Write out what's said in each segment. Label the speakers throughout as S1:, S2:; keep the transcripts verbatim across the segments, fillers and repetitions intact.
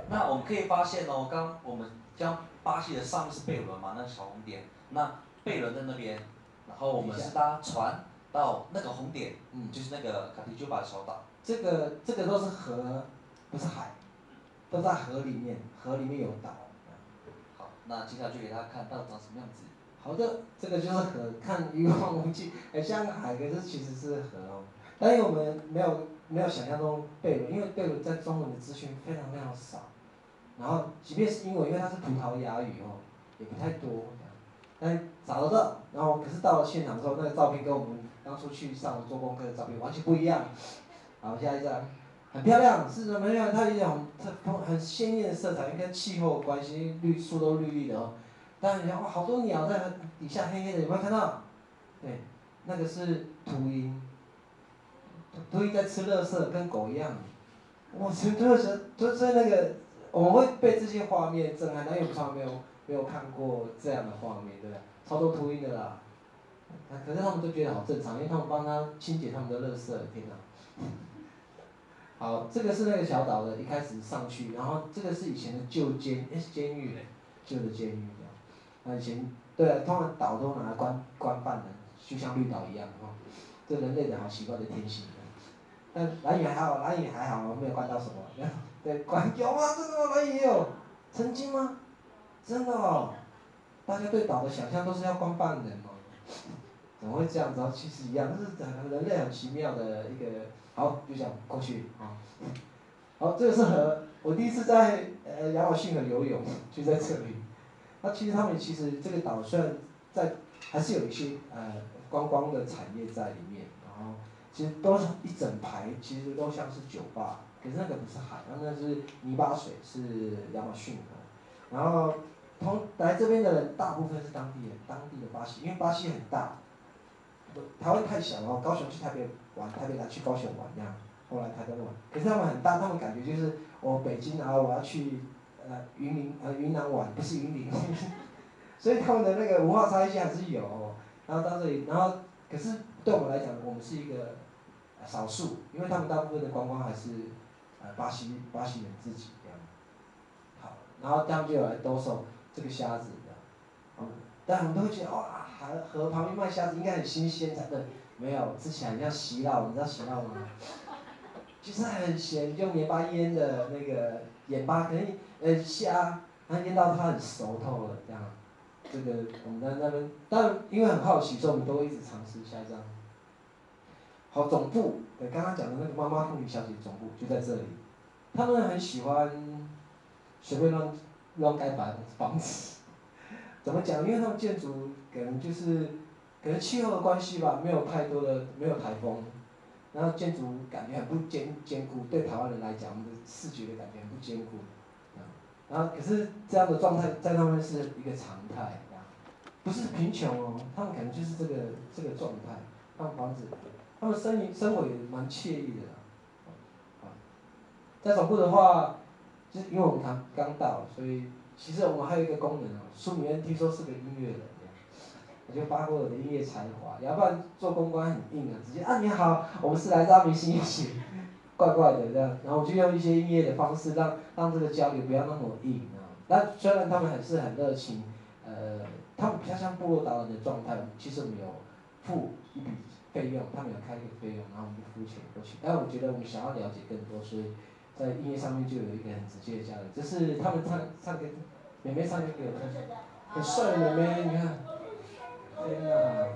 S1: 那我们可以发现哦，刚我们将巴西的上面是贝伦嘛，那个小红点，那贝伦在那边，然后我们是搭船到那个红点，嗯，就是那个卡提丘巴小岛。
S2: 这个这个都是河，不是海，都在河里面，河里面有岛。
S1: 好，那接下来就给大家看到长什么样子。
S2: 好的，这个就是河，看一望无际，很像海，可是其实是河哦。但因为我们没有没有想象中贝伦，因为贝伦在中文的资讯非常非常少，然后即便是英文，因为它是葡萄牙语哦，也不太多。但找得到，然后可是到了现场之后，那个照片跟我们当初去上做功课的照片完全不一样。好，下一张，很漂亮，是什么样？它有一种很很鲜艳的色彩，跟气候有关系，绿树都绿绿的哦。但你看哇，好多鸟在底下黑黑的，有没有看到？对，那个是秃鹰，秃鹰在吃垃圾，跟狗一样。哇，所以就是就是那个，我们会被这些画面震撼，但因为我们从来没有没有看过这样的画面，对不对？超多秃鹰的啦，可是他们都觉得好正常，因为他们帮他清洁他们的垃圾，天哪！好，这个是那个小岛的，一开始上去，然后这个是以前的旧监，哎是监狱嘞，旧的监狱这样。那以前，对啊，通常岛都拿来关关犯人，就像绿岛一样哈。这人类的好奇怪的天性。但蓝屿还好，蓝屿还好，没有关到什么。对，关有吗？这个蓝屿也有，曾经吗？真的哦。大家对岛的想象都是要关犯人哦。怎么会这样子？其实一样，这是人类很奇妙的一个。好，就讲过去啊。好，这个是河，我第一次在呃亚马逊河游泳，就在这里。那其实他们其实这个岛虽然在，还是有一些呃观光的产业在里面，然后其实都是一整排，其实都像是酒吧，可是那个不是海，那是泥巴水，是亚马逊河。然后同来这边的人大部分是当地人，当地的巴西，因为巴西很大。台湾太小了，高雄去台北玩，台北来去高雄玩这样，后来台北玩。可是他们很大，他们感觉就是我北京然后我要去呃云林呃云南玩，不是云林，所以他们的那个文化差异性还是有。然后到这里，然后可是对我们来讲，我们是一个少数，因为他们大部分的观光还是呃巴西巴西人自己这样。好，然后他们就有来兜售这个虾子这样，嗯，但我们都会觉得哇。河河旁边卖虾子应该很新鲜才对，没有，吃起来很像席烙，你知道席烙吗？就是很咸，用盐巴腌的那个盐巴，可能呃虾，它腌到它很熟透了这样。这个我们在那边，但因为很好奇，所以我们都会一直尝试一下这样。好，总部，对，刚刚讲的那个妈妈妇女小姐总部就在这里，他们很喜欢随便乱乱盖房房子。怎么讲？因为他们建筑可能就是，可能气候的关系吧，没有太多的没有台风，然后建筑感觉很不坚坚固，对台湾人来讲，我们的视觉的感觉很不坚固，然后可是这样的状态在他们是一个常态，不是贫穷哦，他们可能就是这个这个状态，他们房子，他们生生活也蛮惬意的啦，啊，在总部的话，就是因为我们刚刚到，所以。其实我们还有一个功能哦，书里面听说是个音乐人，我就发挥我的音乐才华，要不然做公关很硬啊，直接啊你好，我们是来自阿明新一起，怪怪的这样，然后我就用一些音乐的方式让让这个交流不要那么硬啊。但虽然他们还是很热情，呃，他们比较像部落导览的状态，其实我们有付一笔费用，他们有开一个费用，然后我们就付钱过去。但我觉得我们想要了解更多，所以。在音乐上面就有一个很直接的交流，这是他们唱唱歌，妹妹唱歌给我听，很帅的妹妹，你看，天哪，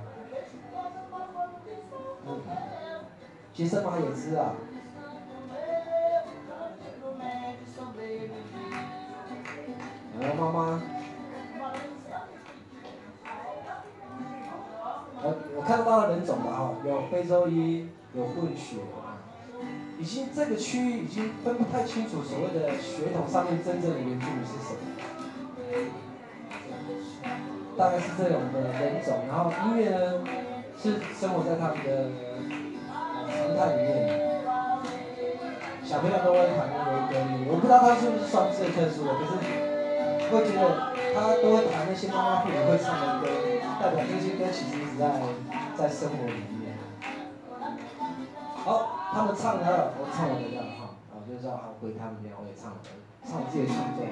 S2: 嗯，学生嘛也是啊，然后妈妈，我我看到的人种吧哈，有非洲裔，有混血。已经这个区域已经分不太清楚所谓的血统上面真正的原住民是什么，大概是这种的人种，然后音乐呢是生活在他们的常态里面，小朋友都会弹那个歌，我不知道他是不是算最特殊的，可是会觉得他都会弹那些妈妈妇女会唱的歌，代表这些歌其实一直在在生活里面。好，他们唱的，我唱我的这样哈，我就是要好归他们这样，我也唱了，唱我自己的创作。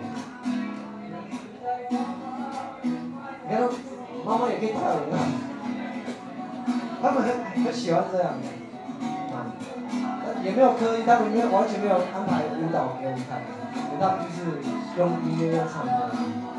S2: 你看，妈妈也可以跳舞啊，他们很很喜欢这样的，啊，也没有刻意，他们没有完全没有安排舞蹈给我们看，他们就是用音乐用唱歌。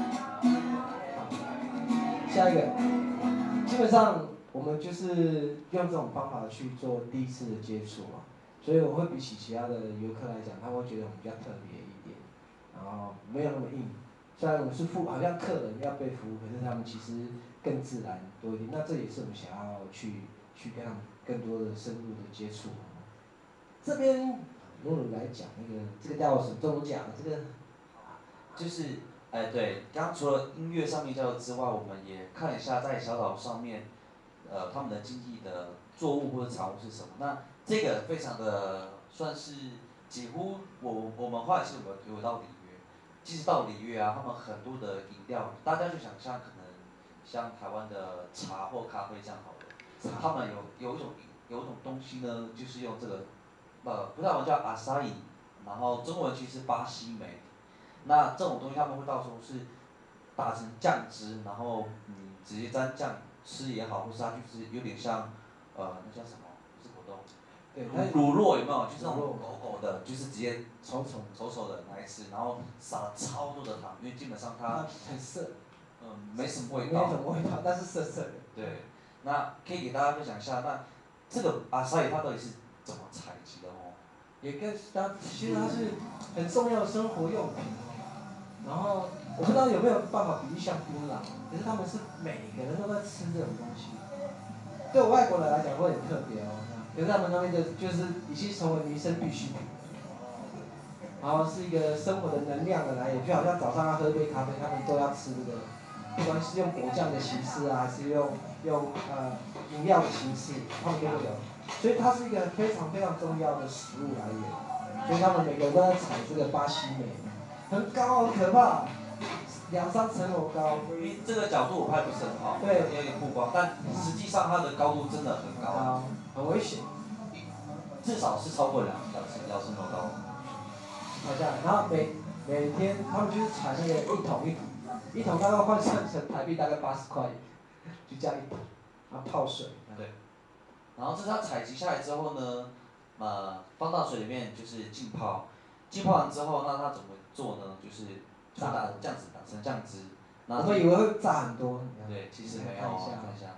S2: 下一个，基本上我们就是用这种方法去做第一次的接触嘛，所以我会比起其他的游客来讲，他会觉得我们比较特别一点，然后没有那么硬。虽然我们是服，好像客人要被服务，可是他们其实更自然多一点。那这也是我们想要去去跟他们更多的深入的接触。这边露露来讲那个，这个叫什么？中奖这个，
S1: 就是，哎对，刚除了音乐上面教的之外，我们也看一下在小岛上面，呃，他们的经济的作物或者产物是什么。那这个非常的算是几乎我我们后来是有有到里约，即使到里约啊，他们很多的饮料，大家就想象可能像台湾的茶或咖啡这样好了，他们有有一种有一种东西呢，就是用这个，呃，葡萄牙文叫阿萨伊，然后中文其实巴西莓。那这种东西他们会到时候是打成酱汁，然后你直接沾酱吃也好，或是它就是有点像，呃，那叫什么？不是果冻。
S2: 对，
S1: 乳酪有没有？就是那种狗狗的，就是直接稠稠稠稠的来吃，然后撒了超多的糖，因为基本上它
S2: 很涩，
S1: 嗯，没什么味道。
S2: 没什么味道，但是涩涩的。
S1: 对，那可以给大家分享一下，那这个阿萨伊它到底是怎么采集的哦？
S2: 也跟它其实它是很重要的生活用品。然后我不知道有没有办法比喻像槟榔，可是他们是每个人都在吃这种东西。对我外国人来讲会很特别哦，可是他们那边的就是已经成为民生必需品，然后是一个生活的能量的来源，就好像早上要喝一杯咖啡，他们都要吃这个，不管是用果酱的形式啊，还是用用呃饮料的形式，他们都会有，所以它是一个非常非常重要的食物来源，所以他们每个人都在采这个巴西莓。很高，很可怕，两三层楼高。
S1: 因为这个角度我拍不是很好，
S2: 对，
S1: 有点曝光，但实际上它的高度真的很高，
S2: 高很危险，
S1: 至少是超过两两层两层楼高。
S2: 好像，然后每每天他们就是采那个一桶一桶，一桶大概换算成台币大概八十块，就这样一桶，然后泡水。
S1: 对。然后这是它采集下来之后呢，呃，放到水里面就是浸泡。浸泡完之后，那它怎么做呢？就是就打这样子打成酱汁。
S2: 我们以为会炸很多。
S1: 对，其实没有。看一下。看一下。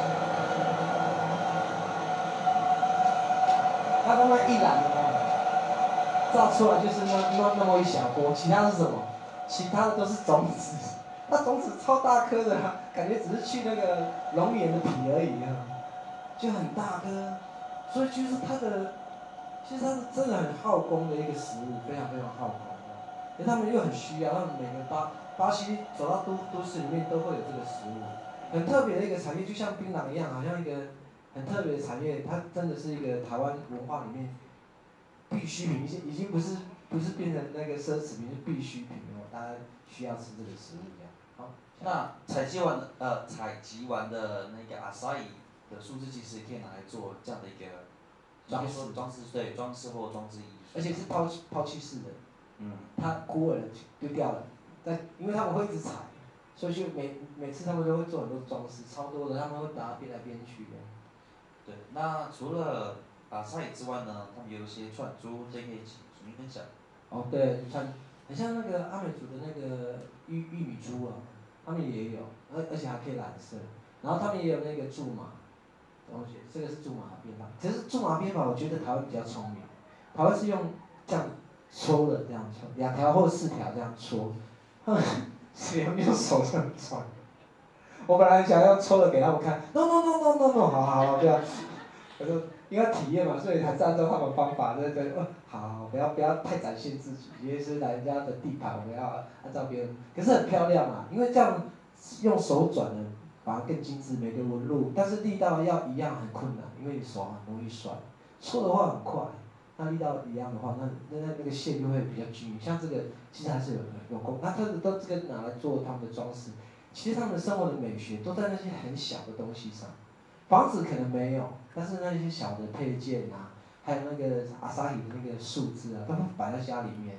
S2: 它慢慢一燃了，炸出来就是那那那么一小锅，其他是什么？其他的都是种子，它种子超大颗的、啊，感觉只是去那个龙眼的皮而已啊，就很大颗，所以就是它的。其实它是真的很耗工的一个食物，非常非常耗工的。而他们又很需要，他们每个巴巴西走到都都市里面都会有这个食物，很特别的一个产业，就像槟榔一样，好像一个很特别的产业，它真的是一个台湾文化里面必需品，已经已经不是不是变成那个奢侈品，是必需品哦，大家需要吃这个食物一样。好，
S1: 那采集完的呃采集完的那个阿萨伊的树枝，其实可以拿来做这样的一个。装饰装饰对装饰或装置艺术，
S2: 而且是抛抛弃式的，
S1: 嗯，
S2: 它枯萎了丢掉了，但因为他们会一直采，所以就每每次他们都会做很多装饰，超多的，他们会把它编来编去的。
S1: 对，那除了阿萨伊之外呢，他们有一些串珠，这可以请主持分享。
S2: 哦，对，串，很像那个阿美族的那个玉玉米珠啊，他们也有，而而且还可以染色，然后他们也有那个苎麻。东西，这个是苎麻编法。其实苎麻编法，我觉得台湾比较聪明。台湾是用这样搓的，这样搓，两条或四条这样搓。他们是用用手这样穿。我本来想要搓的给他们看 ，no no no no no no， 好好好，这样。我说因为体验嘛，所以才按照他们方法，对对，哦，好好，不要不要太展现自己，因为是人家的地盘，我们要按照别人。可是很漂亮啊，因为这样用手转的。把它更精致，每个纹路，但是力道要一样很困难，因为你手很容易酸。搓的话很快，那力道一样的话，那那那个线就会比较均匀。像这个其实还是有有功，那这个都这个拿来做他们的装饰，其实他们的生活的美学都在那些很小的东西上。房子可能没有，但是那些小的配件啊， 还有那个阿萨伊的那个数字啊，都摆在家里面。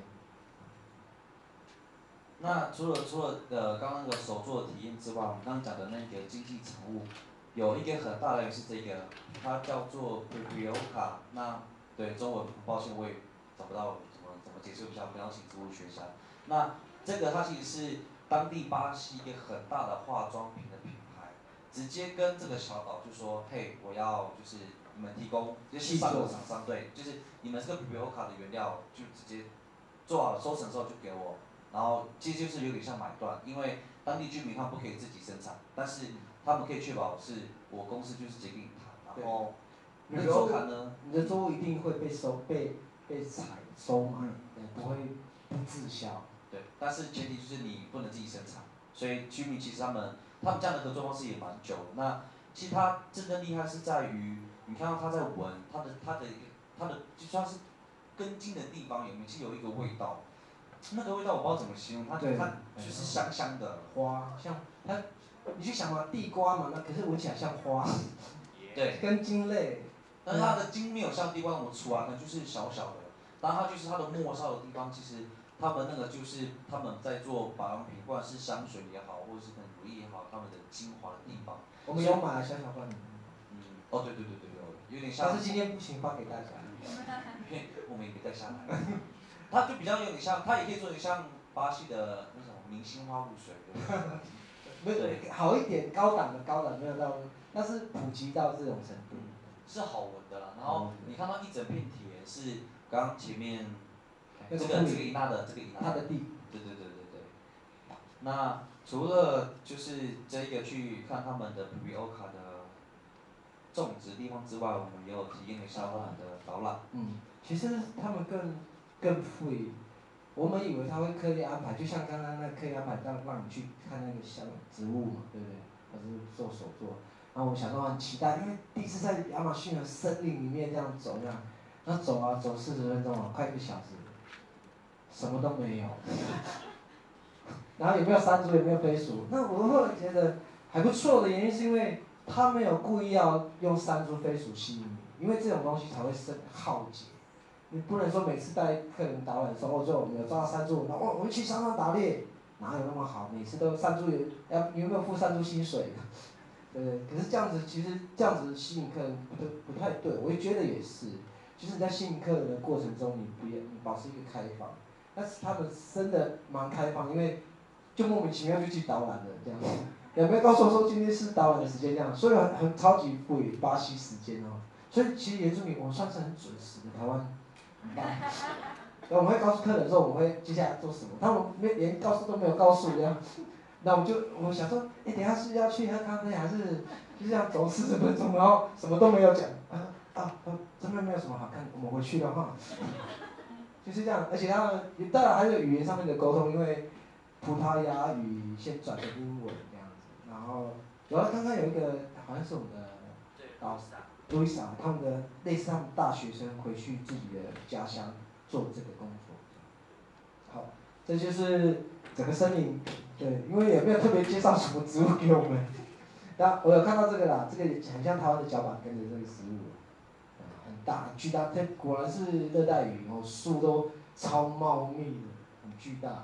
S1: 那除了除了呃刚刚那个手作的体验之外，我们刚刚讲的那个经济产物，有一个很大的是这个，它叫做 Prioka。那对中文，抱歉我也找不到怎么怎么解释一下，不要请植物学家。那这个它其实是当地巴西一个很大的化妆品的品牌，直接跟这个小岛就说，嘿，我要就是你们提供，就是上游厂商对，就是你们这个 Prioka 的原料就直接做好了收成之后就给我。然后其实就是有点像买断，因为当地居民他不可以自己生产，但是他们可以确保是我公司就是直接给你谈，然后你的周刊呢，
S2: 你的作物一定会被收被被采收买，不会不滞销。
S1: 对，但是前提就是你不能自己生产，所以居民其实他们他们这样的合作方式也蛮久的。那其实他真正厉害是在于，你看到他在闻他的他的他的就算是根茎的地方有没有其实有一个味道。那个味道我不知道怎么形容，它它就是香香的
S2: 花，像它，你去想嘛，地瓜嘛，那可是闻起来像花，
S1: 对，
S2: 根茎类，
S1: 但是它的茎没有像地瓜那么粗啊，可能就是小小的，然后它就是它的末梢的地方，其实他们那个就是他们在做保养品，不管是香水也好，或者是可能乳液也好，他们的精华的地方。
S2: 我们有买小小罐的。
S1: 嗯，哦对对对对对，有点像。
S2: 但是今天不行发给大家。
S1: 因为我们也没带下来。它就比较有点像，它也可以做点像巴西的那种明星花露水，
S2: 对不对？好一点，高档的高档没有到，但是普及到这种程度，
S1: 是好闻的啦。然后你看到一整片田是刚刚前面
S2: 这
S1: 个这个伊娜的这个伊娜，
S2: 它的地，
S1: 对对对对对。那除了就是这个去看他们的 Prioka 的种植地方之外，我们也有体验一下他们的导览。
S2: 嗯，其实他们更更富裕。我们以为他会刻意安排，就像刚刚那刻意安排让让你去看那个小植物嘛，对不对？还是做手作。然后我们小时候很期待，因为第一次在亚马逊的森林里面这样走，这样，然后走啊走四十分钟啊，快一个小时，什么都没有。然后也没有山猪，也没有飞鼠。那我后来觉得还不错的原因是因为他没有故意要用山猪、飞鼠吸引你，因为这种东西才会生耗竭。你不能说每次带客人导览的时候，哦，就有抓到山猪，然后哦，我们去山上打猎，哪有那么好？每次都山猪有要你有没有付山猪薪水？对不对？可是这样子其实这样子吸引客人不不太对，我也觉得也是，就是你在吸引客人的过程中，你不要你保持一个开放，但是他们真的蛮开放，因为就莫名其妙就去导览了这样子，也没有告诉我说今天是导览的时间这样，所以很很超级不以巴西时间哦，所以其实原住民我算是很准时的台湾。我们会告诉客人说我们会接下来做什么，他们没连告诉都没有告诉这样，那我们就我想说，哎，等一下是要去喝咖啡还是就这样走四十分钟，然后什么都没有讲，啊啊啊，真的没有什么好看，我们回去的话，就是这样，而且他们当然还有语言上面的沟通，因为葡萄牙语先转成英文这样子，然后然后刚刚有一个好像是我们的老师。路易莎，他们的类似他们大学生回去自己的家乡做这个工作。好，这就是整个森林，对，因为也没有特别介绍什么植物给我们。那我有看到这个啦，这个很像台湾的脚板根的这个植物，很大很巨大，它果然是热带雨，然后树都超茂密的，很巨大。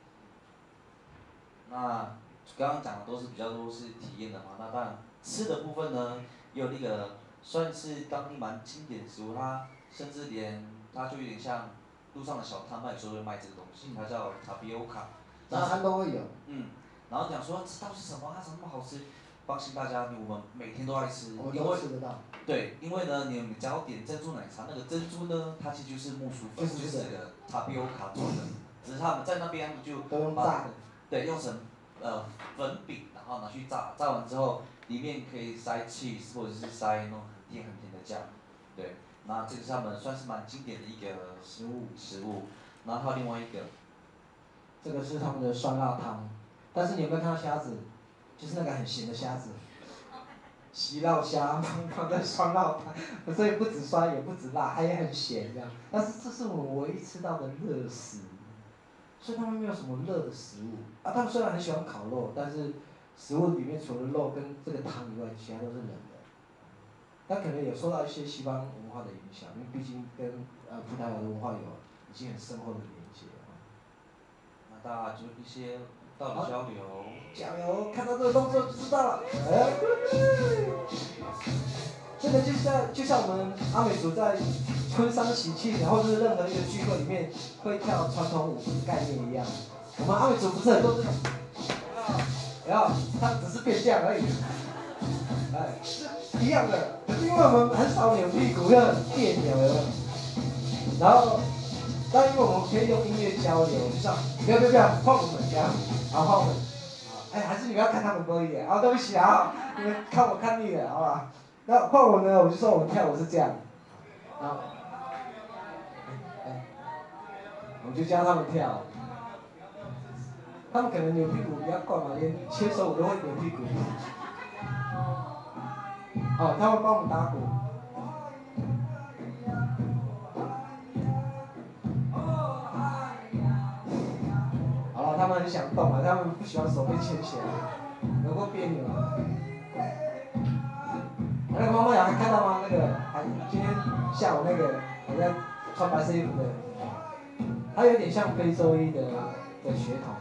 S1: 那刚刚讲的都是比较多是体验的嘛，那当然吃的部分呢，也有那个。算是当地蛮经典的食物，它甚至连它就有点像路上的小摊卖，所会卖这个东西，它叫 tapioca。
S2: 早餐都会有。
S1: 嗯，然后讲说这到底是什么？它怎么那么好吃？放心大家，我们每天都爱吃，
S2: 我们都吃得到。
S1: 对，因为呢，你只要点珍珠奶茶，那个珍珠呢，它其实就是木薯粉，就是这个 tapioca 做的，只是他们在那边就
S2: 都用炸的。
S1: 对，用成呃粉饼，然后拿去炸，炸完之后。里面可以塞 cheese 或者是塞那种很甜很甜的酱，对，那这个是他们算是蛮经典的一个食物食物，然后还有另外一个，
S2: 这个是他们的酸辣汤，但是你有没有看到虾子？就是那个很咸的虾子，洗烙虾放在酸辣汤，所以不止酸也不止辣，还很咸这样。但是这是我们唯一吃到的热食，所以他们没有什么热的食物啊。他们虽然很喜欢烤肉，但是。食物里面除了肉跟这个汤以外，其他都是冷的。 但可能有受到一些西方文化的影响，因为毕竟跟呃葡萄牙的文化有已经很深厚的连接了。
S1: 那大家就一些道理交流。
S2: 加油！看到这个动作就知道了。哎，这个就像就像我们阿美族在婚丧喜庆，然后是任何一个聚会里面会跳传统舞的概念一样。我们阿美族不是很多这种，然后它只是变这样而已。哎，是一样的，可是因为我们很少扭屁股，又很别扭了。然后，但因为我们可以用音乐交流，就像不要不要不要换我们这样，好换我们。哎，还是你们要看他们多一点啊！对不起啊，你们看我看腻了，好吧？那换我呢，我就说我跳舞是这样，然后，哎，我就教他们跳。他们可能扭屁股比较惯嘛，连牵手我都会扭屁股。哦，他会帮我们打鼓。好了，他们很想动啊，他们不喜欢手被牵起来，有够别扭啊。那个妈妈有还看到吗？那个还今天下午那个好像穿白色衣服的，他有点像非洲裔的的血统。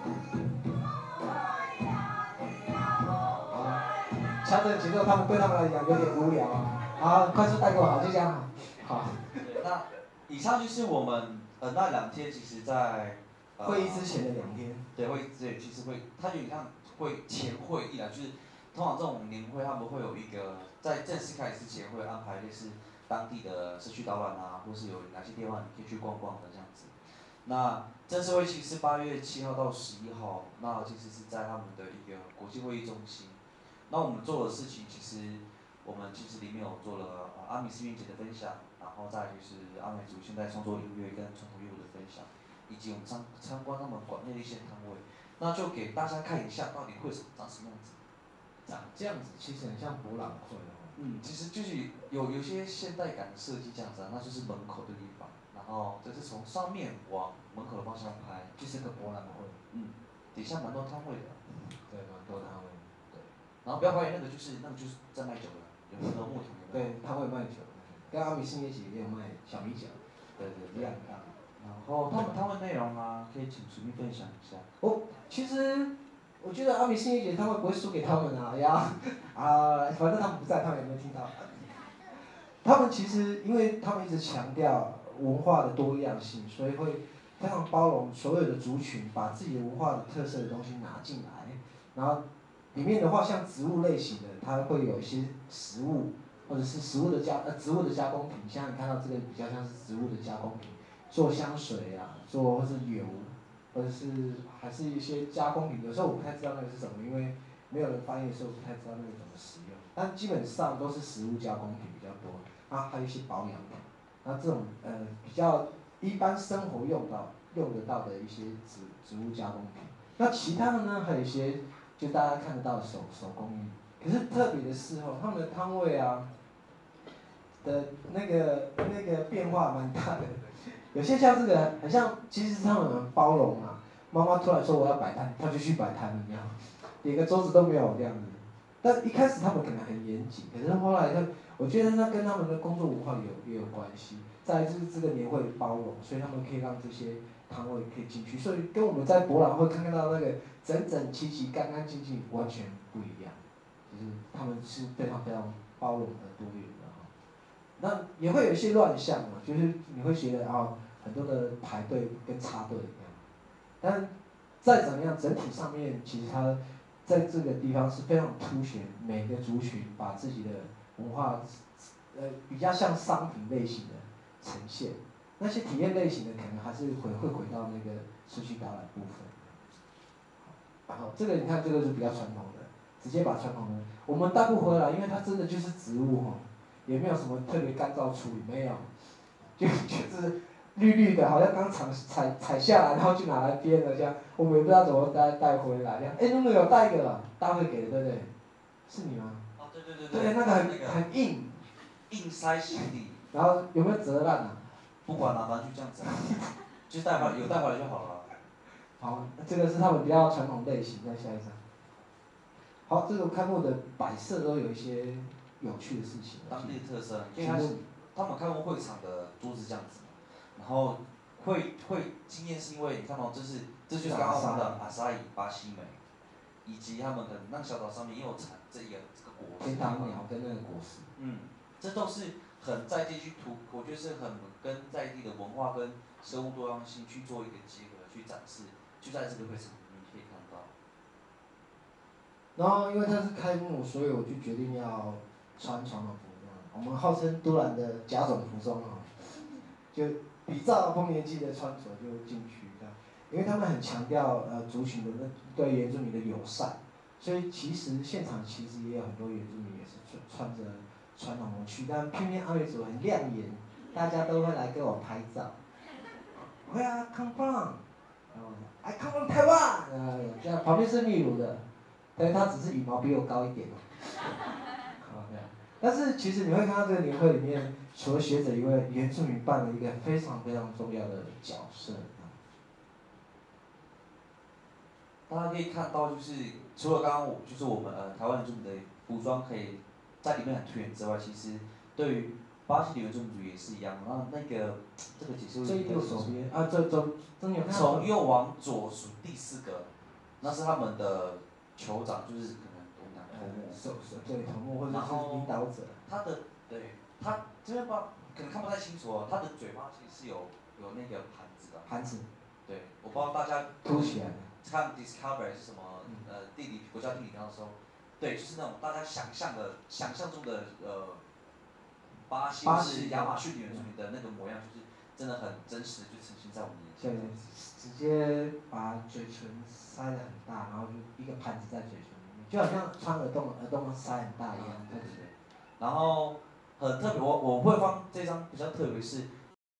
S2: 调整节奏，他们对他们来讲有点无聊啊。好，快速带过，好，就这样。好。
S1: 那以上就是我们呃那两天，其实在、呃、
S2: 会议之前的两天。
S1: 对，会议之前其实会，它有点像会前会议啦，就是通常这种年会他们会有一个在正式开始之前会安排类似当地的社区导览啊，或是有哪些地方你可以去逛逛的这样子。那正式会期是八月七号到十一号，那其实是在他们的一个国际会议中心。那我们做的事情，其实我们其实里面有做了呃阿米斯韵节的分享，然后再就是阿美族现代创作音乐跟传统乐舞的分享，以及我们参参观他们馆内的一些摊位，那就给大家看一下到底会长什么样子。
S2: 长这样子其实很像博览会哦。
S1: 嗯，其实就是有有些现代感的设计这样子啊，那就是门口的地方，然后这是从上面往门口的方向拍，
S2: 就是个博览会。
S1: 嗯，底下蛮多摊位的。
S2: 对，蛮多摊位。
S1: 然后不要怀疑那个就是那个就是在卖酒的，有那个木桶的。
S2: 对，他会卖酒，跟阿米斯音节也有卖小米酒。
S1: 对对对。
S2: 一样的。
S1: 然后他们他们内容啊，可以请随便分享一下。
S2: 哦，其实我觉得阿米斯音节他们不会输给他们啊呀啊，反正他们不在，他们也没有听到。他们其实因为他们一直强调文化的多样性，所以会非常包容所有的族群，把自己的文化的特色的东西拿进来，然后。里面的话，像植物类型的，它会有一些食物，或者是食物的加呃植物的加工品，像你看到这个比较像是植物的加工品，做香水啊，做或是油，或者是还是一些加工品。有时候我不太知道那个是什么，因为没有人翻译的时候不太知道那个怎么使用。但基本上都是食物加工品比较多，啊还有一些保养品，那这种呃比较一般生活用到用得到的一些植植物加工品。那其他的呢，还有一些。就大家看得到的手手工艺，可是特别的是哦，他们的摊位啊的那个那个变化蛮大的，有些像这个，很像其实他们很包容啊。妈妈突然说我要摆摊，他就去摆摊一样，连个桌子都没有这样子。但一开始他们可能很严谨，可是后来他，我觉得那跟他们的工作文化有也有关系。再来就是这个年会包容，所以他们可以让这些摊位可以进去，所以跟我们在博览会看到那个整整齐齐、干干净净完全不一样。就是他们是非常非常包容和多元的哈。那也会有一些乱象嘛，就是你会觉得啊，很多的排队跟插队一样。但再怎么样，整体上面其实它在这个地方是非常凸显每个族群把自己的文化，呃，比较像商品类型的呈现。那些体验类型的可能还是回会回到那个社区导览部分。然后这个你看，这个是比较传统的，直接把传统的我们带不回来，因为它真的就是植物哈，也没有什么特别干燥处理，没有，就就是绿绿的，好像刚采采采下来，然后就拿来编了这样，我们也不知道怎么带带回来这样。哎，露露有带一个了，大会给的对不对？是你吗？
S1: 哦，对对对对。
S2: 对，那个很很硬。
S1: 硬塞行李。
S2: 然后有没有折烂啊？
S1: 不管了，反正就这样子，就带回来，有带回来就好了。
S2: 好，这个是他们比较传统类型，再下一张。好，这个开幕的摆设都有一些有趣的事情。
S1: 当地的特色，因为他他们看过会场的桌子这样子，然后会会惊艳是因为你看到这是这就是刚刚说的阿萨伊巴西莓，以及他们可能那个小岛上面也有产这个这个果实。
S2: 天堂鸟跟那个果实。
S1: 嗯，这都是很在地去突，我觉得是很跟在地的文化跟生物多样性去做一个结合去展示，就在这个会场里面可以看到。
S2: 然后因为它是开幕，所以我就决定要穿传统服装。我们号称都兰的甲种服装啊，就比照丰年祭的穿着就进去这样，因为他们很强调呃族群的那对原住民的友善，所以其实现场其实也有很多原住民也是穿穿着传统服去，但偏偏阿美族很亮眼，大家都会来跟我拍照。Where I come from？ I come from Taiwan。呃，这样旁边是秘鲁的。但是它只是羽毛比我高一点嘛。OK， 但是其实你会看到这个年会里面，除了学者以外，原住民扮了一个非常非常重要的角色。
S1: 大家可以看到，就是除了刚刚我就是我们呃台湾原住民的服装可以在里面很突眼之外，其实对于巴西的原住民族也是一样。然后那个这个解释
S2: 最右手边啊，这这这你有看到？
S1: 从右往左数第四个，那是他们的酋长，就是可能我们讲头目。
S2: 手手对头目或者是领导者。
S1: 他的对他这边吧，可能看不太清楚哦，他的嘴巴其实是有有那个盘子的。
S2: 盘子。
S1: 对，我不知道大家
S2: 凸起来的。
S1: 看 Discovery 是什么？呃，地理国家地理上的时候，对，就是那种大家想象的、想象中的呃，巴西或是亚马逊原住民的那个模样，就是真的很真实，就呈现在我们眼前。
S2: 对，直接把嘴唇塞得很大，然后就一个盘子在嘴唇里面，就好像穿耳洞，耳洞塞很大一样。
S1: 对对对。然后很特别，我我会放这张比较特别是，